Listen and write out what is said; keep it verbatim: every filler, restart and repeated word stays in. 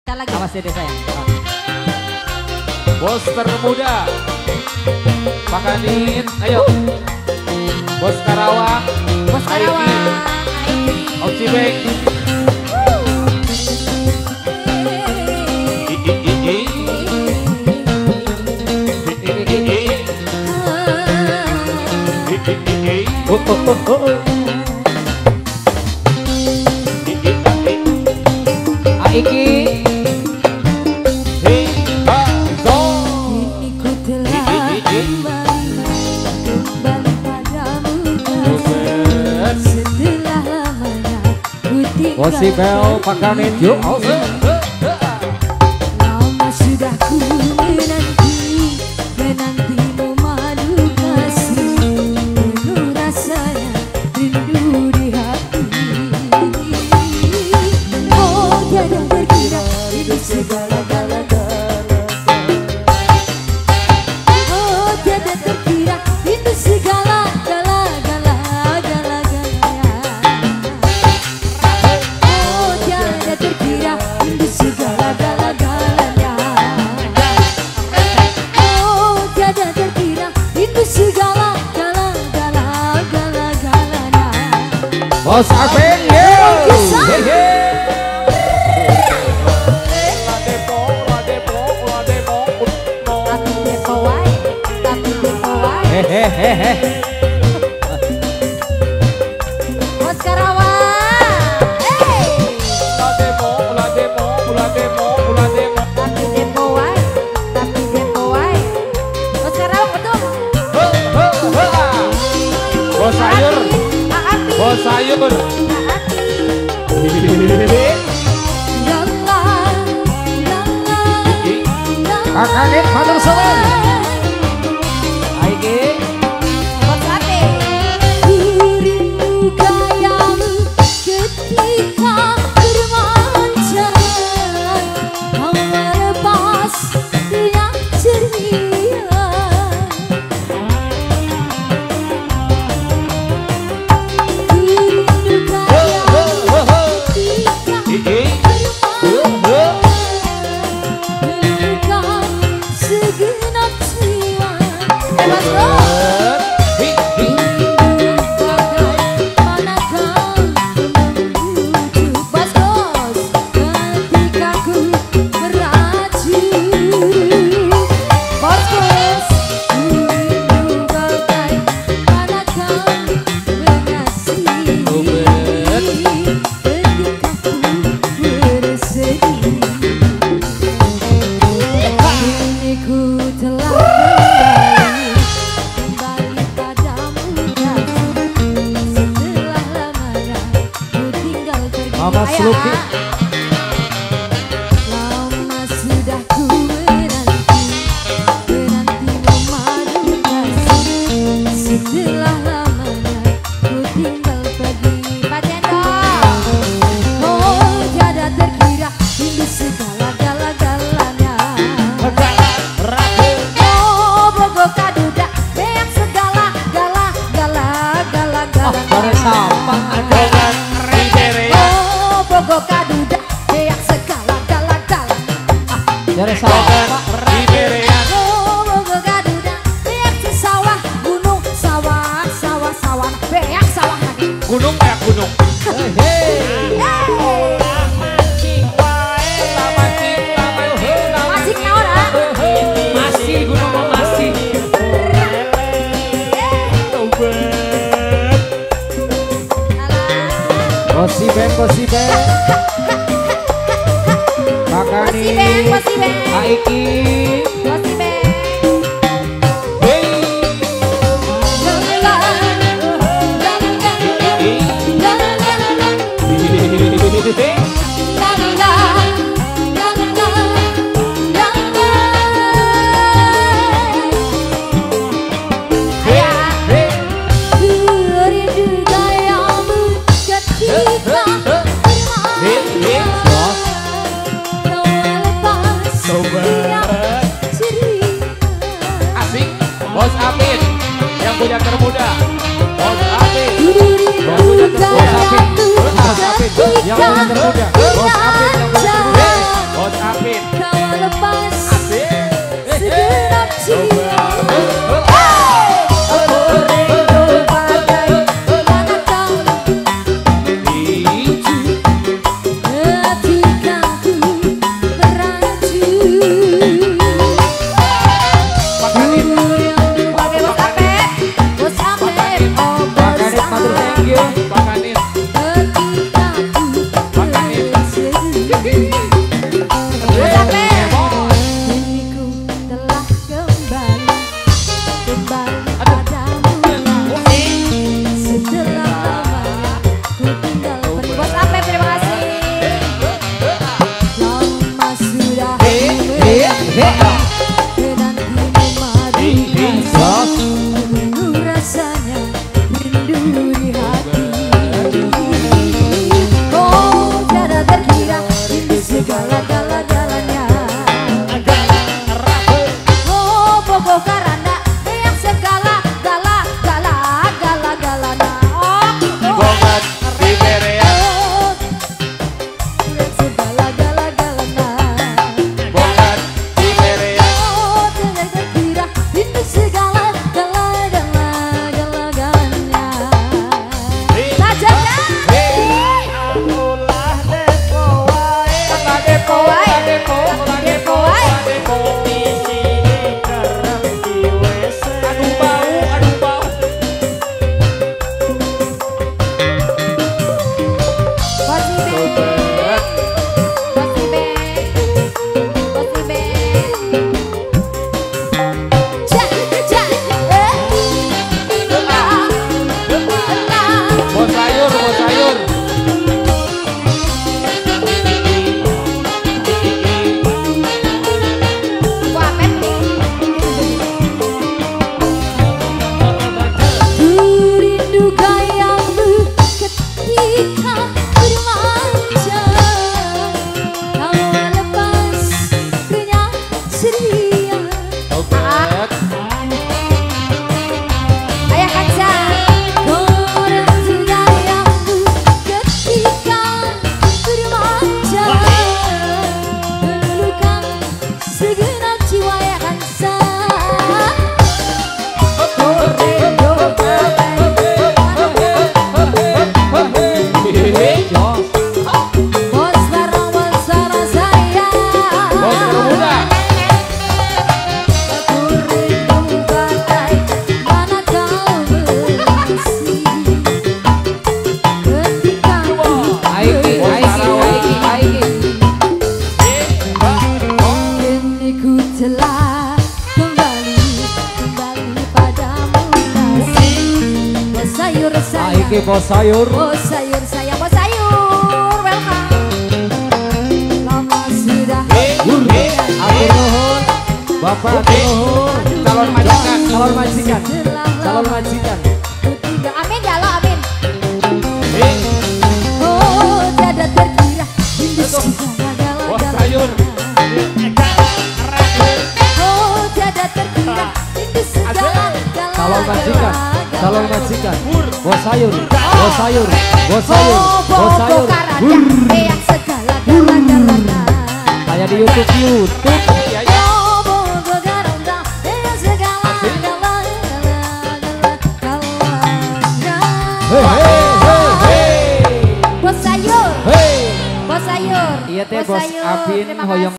Lagi. Awas dede sayang. Bos termuda Pak Kadin, ayo. Bos Karawang, Bos Karawang, Opsi Bank. Oh, oh, oh, oh. Aiki Posibel Pakanin yuk. lama sudah ku menanti, menanti memadu kasih, penuh rasanya rindu di hati. Oh tiada terkira ini segala-galanya. Oh tiada terkira ini segala-gala-gala. Terkira ini segala-gala-galanya. Oh tiada terkira ini segala-gala-gala-gala-galanya. Bos Arvin yuk. Tapi depo wae, tapi depo wae. Hehehe. Bos Karawang. Tapi depo wae, tapi depo wae. Bos Karawang betul. Bos sayur, bos sayur. Pakanin matur suwun. Aiki Bos Ate. Rindu gayamu ketika bermanja, kau melepas yang ceria. Rindu gayamu ketika bermanja, melukai segenap jiwa. Mas Bro. Mama Sluki. Lama sudah ku menanti, menanti memadu kasih. Setelah lamanya ku tinggal pergi. Pak Cendol. Oh tiada terkira ini segala-gala-galanya. Oh bogo kaduda beak segala-gala-gala-gala-gala. Bareng sampah ada. Bogo kaduda beak segala-gala-gala. Dari sampah. Oh bogo kaduda beak sawah gunung sawah sawah sawah beak sawah lagi. Gunung ya gunung. Masih naora. Masih gunung masih. Posibel Posibel Pakanin Posibel, Posibel. Aiki Posibel. Rindu gayamu ketika bermanja, kau melepas yang ceria. Asik. Bos Apin yang punya termuda. Bos Apin. Yang punya termuda. Bos Apin. Yang punya termuda. Bos Apin yang punya termuda. Bos Bos Apin. Kini ku telah kembali, kembali padamu lagi. Setelah lamanya ku tinggal pergi. Bos Apin, terima kasih. Lama sudah dan kini madu rasa, rindu rasanya, rindu di hati. Oh, tiada terkira rindu segala-gala-galanya. Oh, pokok karanda yang segala gala gala gala galana. Oh, Bongan di berean. oh, yang segala gala galana. Bongan di berean. Oh, tiada terkira rindu segala gala gala gala galanya. Sajadah. Kata depo, kata depo, kata depo, kata depo. Aduh bau, aduh bau. Bosi Ben, Bosi Ben, Bosi Ben. Ja, ja, eh, elah, elah. Bos sayur, bos sayur. Wah, men. Ku rindu gayamu ketika bermanja. Kau lepas kenyang ceria. Obat. Ayah kaca. Kau rindu gayamu ketika bermanja. Melukan segenap jiwa ya kansa. Bos barang bos barang saya. Bos termuda. Aku rindu bagai mana kau berisi ketika Aiki, aiki, aiki, aiki. kini ku telah kembali, kembali padamu lagi. Bos sayur saya, Aiki bos sayur. bos sayur saya, bos sayur, welcome. Lama sudah Atur nuhun. Bapak atur nuhun. Calon majikan. Calon majikan. setelah Calon lama majikan. ku tinggal. Amin ya Allah, amin. Oh, tiada terkira rindu segala Bos galanya. sayur. Oh, tiada terkira rindu segala galanya. Calon majikan. Calon majikan. Bos sayur. Bos sayur. Bos sayur. Oh, Bos sayur. karanda yang segala galanya. Kayak di YouTube YouTube. Iya, iya. Oh, bogo karanda yang segala galanya. Hei, hei, hei, hei. Bos sayur, Hei. bos sayur. Iya teh bos sayur, Apin terima hoyong